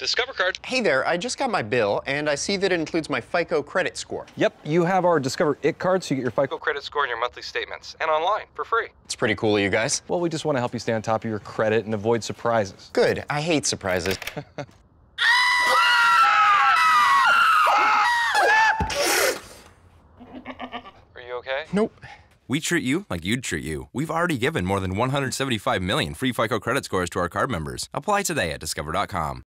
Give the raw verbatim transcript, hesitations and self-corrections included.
Discover card. Hey there, I just got my bill, and I see that it includes my FICO credit score. Yep, you have our Discover It card, so you get your FICO credit score and your monthly statements, and online for free. It's pretty cool of you guys. Well, we just want to help you stay on top of your credit and avoid surprises. Good. I hate surprises. Are you okay? Nope. We treat you like you'd treat you. We've already given more than one hundred seventy-five million free FICO credit scores to our card members. Apply today at discover dot com.